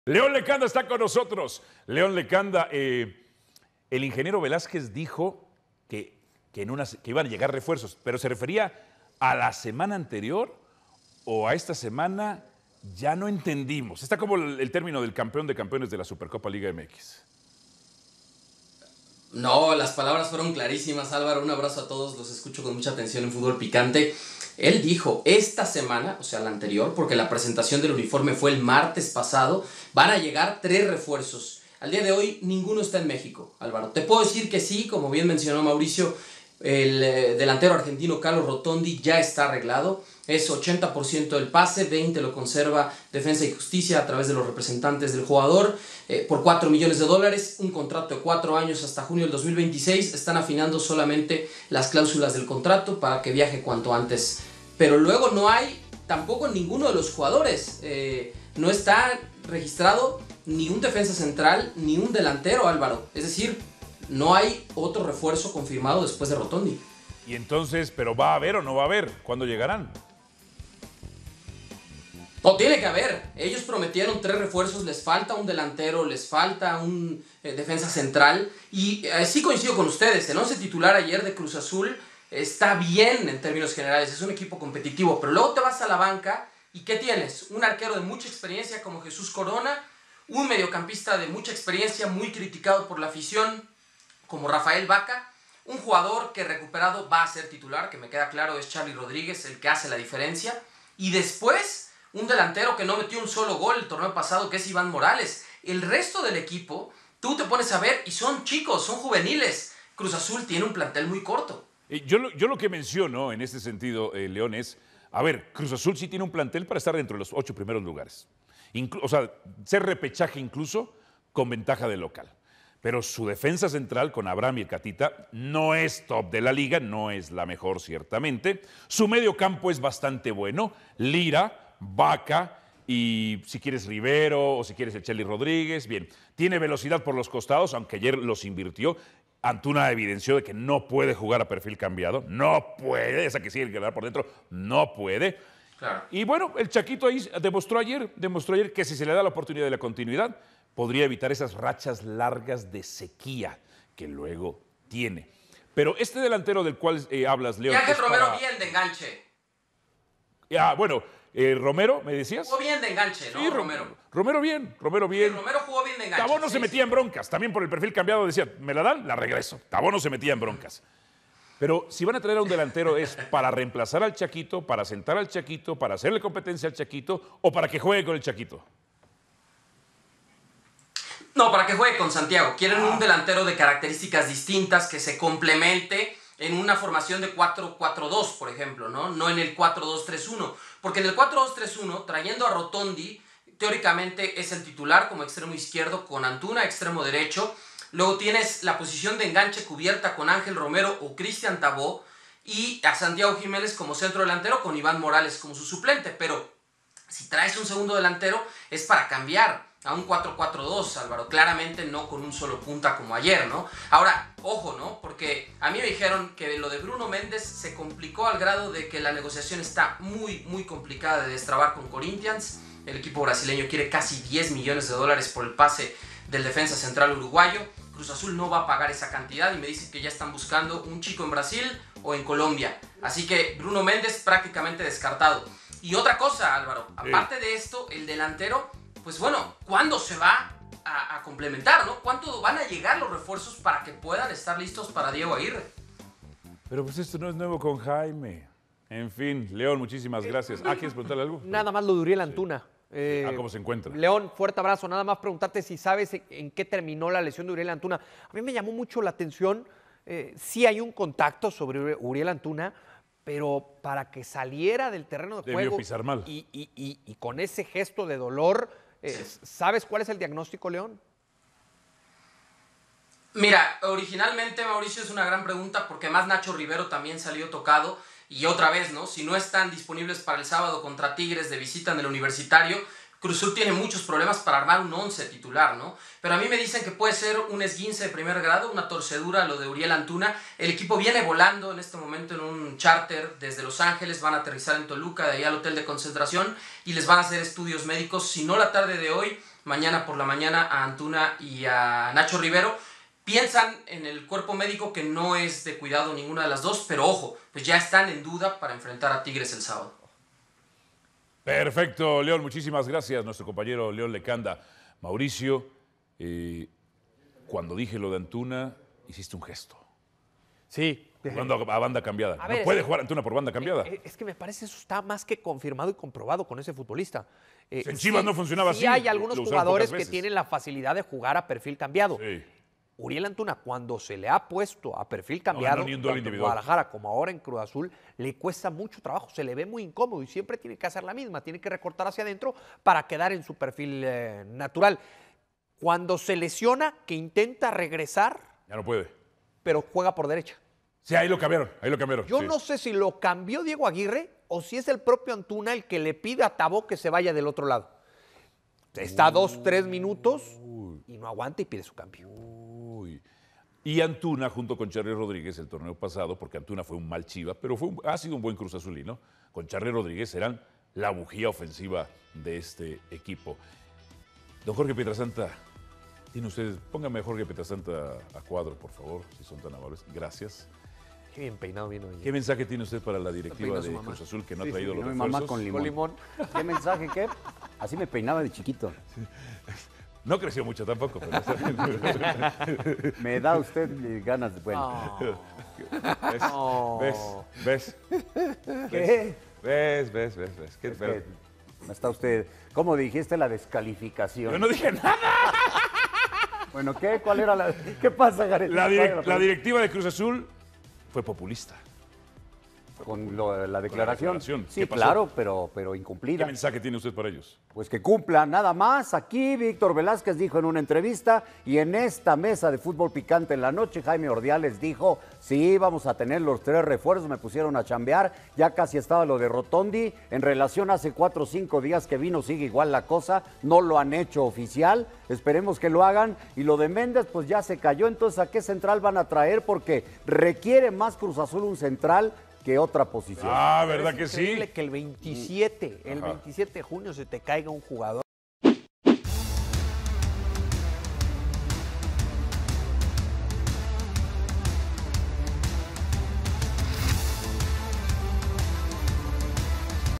León Lecanda está con nosotros. León Lecanda, el ingeniero Velázquez dijo que iban a llegar refuerzos, pero ¿se refería a la semana anterior o a esta semana? Ya no entendimos. Está como el término del campeón de campeones de la Supercopa Liga MX. No, las palabras fueron clarísimas, Álvaro. Un abrazo a todos, los escucho con mucha atención en Fútbol Picante. Él dijo, esta semana, o sea, la anterior, porque la presentación del uniforme fue el martes pasado, van a llegar 3 refuerzos. Al día de hoy, ninguno está en México, Álvaro. Te puedo decir que sí, como bien mencionó Mauricio, el delantero argentino Carlos Rotondi ya está arreglado. Es 80% del pase, 20% lo conserva Defensa y Justicia a través de los representantes del jugador, por $4 millones, un contrato de 4 años hasta junio del 2026. Están afinando solamente las cláusulas del contrato para que viaje cuanto antes. Pero luego no hay tampoco ninguno de los jugadores. No está registrado ni un defensa central ni un delantero, Álvaro. Es decir, no hay otro refuerzo confirmado después de Rotondi. Y entonces, ¿pero va a haber o no va a haber? ¿Cuándo llegarán? No, tiene que haber. Ellos prometieron 3 refuerzos, les falta un delantero, les falta un defensa central. Y sí coincido con ustedes, el 11 titular ayer de Cruz Azul está bien en términos generales, es un equipo competitivo, pero luego te vas a la banca y ¿qué tienes? Un arquero de mucha experiencia como Jesús Corona, un mediocampista de mucha experiencia, muy criticado por la afición, como Rafael Vaca, un jugador que recuperado va a ser titular, que me queda claro es Charly Rodríguez, el que hace la diferencia, y después un delantero que no metió un solo gol el torneo pasado, que es Iván Morales. El resto del equipo, tú te pones a ver y son chicos, son juveniles. Cruz Azul tiene un plantel muy corto. Yo lo que menciono en este sentido, León, es, a ver, Cruz Azul sí tiene un plantel para estar dentro de los 8 primeros lugares. O sea, ser repechaje incluso con ventaja de local. Pero su defensa central con Abraham y el Catita no es top de la liga, no es la mejor ciertamente. Su medio campo es bastante bueno. Lira, Vaca y si quieres Rivero o si quieres el Charly Rodríguez, bien. Tiene velocidad por los costados, aunque ayer los invirtió. Antuna evidenció de que no puede jugar a perfil cambiado, no puede, esa que sigue el ganar por dentro, no puede. Claro. Y bueno, el Chaquito ahí demostró ayer que si se le da la oportunidad de la continuidad, podría evitar esas rachas largas de sequía que luego tiene. Pero este delantero del cual hablas, Leo. Y Ángel Romero bien de enganche. Bueno, Romero, ¿me decías? Jugó bien de enganche, ¿no? Sí, Romero bien. Sí, Romero jugó bien de enganche. Tabó no se metía en broncas. También por el perfil cambiado decía, me la dan, la regreso. Tabó no se metía en broncas. Pero si van a traer a un delantero es para reemplazar al Chaquito, para sentar al Chaquito, para hacerle competencia al Chaquito o para que juegue con el Chaquito. No, para que juegue con Santiago. Quieren un delantero de características distintas que se complemente en una formación de 4-4-2, por ejemplo, no en el 4-2-3-1. Porque en el 4-2-3-1, trayendo a Rotondi, teóricamente es el titular como extremo izquierdo con Antuna, extremo derecho. Luego tienes la posición de enganche cubierta con Ángel Romero o Cristian Tabó y a Santiago Jiménez como centro delantero con Iván Morales como su suplente. Pero si traes un segundo delantero es para cambiar a un 4-4-2, Álvaro, claramente no con un solo punta como ayer, ¿no? Ahora, ojo, ¿no? Porque a mí me dijeron que lo de Bruno Méndez se complicó al grado de que la negociación está muy, muy complicada de destrabar con Corinthians. El equipo brasileño quiere casi $10 millones por el pase del defensa central uruguayo. Cruz Azul no va a pagar esa cantidad y me dicen que ya están buscando un chico en Brasil o en Colombia. Así que Bruno Méndez prácticamente descartado. Y otra cosa, Álvaro, aparte de esto, el delantero, pues bueno, ¿cuándo se va a complementar, no? ¿Cuánto van a llegar los refuerzos para que puedan estar listos para Diego Aguirre? Pero pues esto no es nuevo con Jaime. En fin, León, muchísimas gracias. ¿Quieres preguntarle algo? Nada más lo de Uriel Antuna. ¿Cómo se encuentra? León, fuerte abrazo. Nada más preguntarte si sabes en qué terminó la lesión de Uriel Antuna. A mí me llamó mucho la atención. Sí hay un contacto sobre Uriel Antuna, pero para que saliera del terreno de juego pisar mal. Y con ese gesto de dolor, ¿sabes cuál es el diagnóstico, León? Mira, originalmente, Mauricio, es una gran pregunta porque más Nacho Rivero también salió tocado. Y otra vez, ¿no? Si no están disponibles para el sábado contra Tigres de visita en el Universitario, Cruz Azul tiene muchos problemas para armar un 11 titular, ¿no? Pero a mí me dicen que puede ser un esguince de primer grado, una torcedura, lo de Uriel Antuna. El equipo viene volando en este momento en un charter desde Los Ángeles, van a aterrizar en Toluca, de ahí al hotel de concentración, y les van a hacer estudios médicos, si no la tarde de hoy, mañana por la mañana a Antuna y a Nacho Rivero. Piensan en el cuerpo médico que no es de cuidado ninguna de las dos, pero ojo, pues ya están en duda para enfrentar a Tigres el sábado. Perfecto, León, muchísimas gracias, nuestro compañero León Lecanda. Mauricio, cuando dije lo de Antuna, hiciste un gesto. Sí. Jugando a banda cambiada. A No ver, puede jugar Antuna por banda cambiada. Es que me parece eso está más que confirmado y comprobado con ese futbolista. En Chivas no funcionaba sí así. Hay algunos lo usaron jugadores pocas que veces. tienen la facilidad de jugar a perfil cambiado. Sí. Uriel Antuna, cuando se le ha puesto a perfil cambiado, ganó ni un duelo tanto en individual. Guadalajara como ahora en Cruz Azul, le cuesta mucho trabajo, se le ve muy incómodo y siempre tiene que hacer la misma, tiene que recortar hacia adentro para quedar en su perfil natural. Cuando se lesiona, que intenta regresar, Ya no puede. pero juega por derecha. Sí, ahí lo cambiaron. Yo sí. no sé si lo cambió Diego Aguirre o si es el propio Antuna el que le pide a Tabó que se vaya del otro lado. Está 2-3 minutos y no aguanta y pide su cambio. Uy. Y Antuna, junto con Charly Rodríguez, el torneo pasado, porque Antuna fue un mal Chiva, pero ha sido un buen Cruz Azulino, con Charly Rodríguez eran la bujía ofensiva de este equipo. Don Jorge Pietrasanta, tiene usted, póngame a Jorge Pietrasanta a cuadro, por favor, si son tan amables. Gracias. Qué bien peinado vino hoy. ¿Qué mensaje tiene usted para la directiva Peina su de mamá. Cruz Azul que no Sí, ha traído sí, los mi refuerzos? mamá con limón. ¿Qué mensaje qué? Así me peinaba de chiquito. No creció mucho tampoco, pero Me da usted ganas de... Bueno. ¿Ves? ¿Qué? ¿Ves? ¿Qué Es que está usted... ¿Cómo dijiste la descalificación? Yo no dije nada. Bueno, ¿qué? ¿Cuál era la...? ¿Qué pasa, Gareth? La directiva de Cruz Azul fue populista. Con la declaración. declaración. Sí, ¿Qué pasó? claro, pero ¿Qué incumplida. mensaje tiene usted para ellos? Pues que cumpla, nada más. Aquí Víctor Velázquez dijo en una entrevista y en esta mesa de fútbol picante en la noche, Jaime Ordiales dijo, sí, vamos a tener los 3 refuerzos, me pusieron a chambear, ya casi estaba lo de Rotondi. En relación hace 4 o 5 días que vino, sigue igual la cosa, no lo han hecho oficial, esperemos que lo hagan. Y lo de Méndez, pues ya se cayó, entonces ¿a qué central van a traer? Porque requiere más Cruz Azul un central que otra posición. Ah, ¿verdad que Es increíble sí? que el 27 de junio se te caiga un jugador.